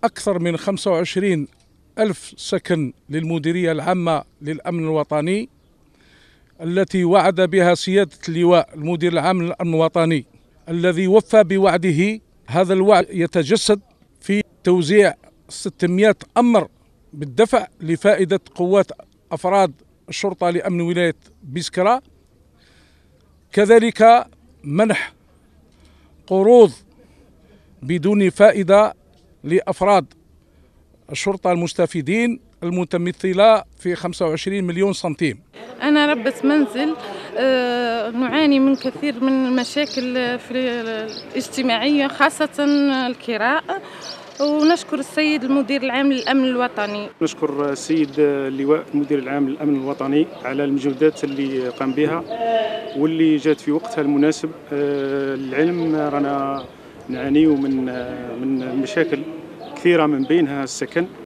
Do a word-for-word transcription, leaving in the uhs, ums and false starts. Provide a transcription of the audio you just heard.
أكثر من خمسة وعشرين ألف سكن للمديرية العامة للأمن الوطني التي وعد بها سيادة اللواء المدير العام للأمن الوطني، الذي وفى بوعده. هذا الوعد يتجسد في توزيع ستمائة أمر بالدفع لفائدة قوات أفراد الشرطة لأمن ولاية بسكرة، كذلك منح قروض بدون فائدة لأفراد الشرطة المستفيدين المتمثلة في خمسة وعشرين مليون سنتيم. أنا ربة منزل، أه نعاني من كثير من المشاكل في الاجتماعية خاصة الكراء، ونشكر السيد المدير العام للأمن الوطني. نشكر السيد اللواء المدير العام للأمن الوطني على المجهودات اللي قام بها واللي جات في وقتها المناسب. أه العلم رانا نعانيو من من مشاكل كثيرة من بينها السكن.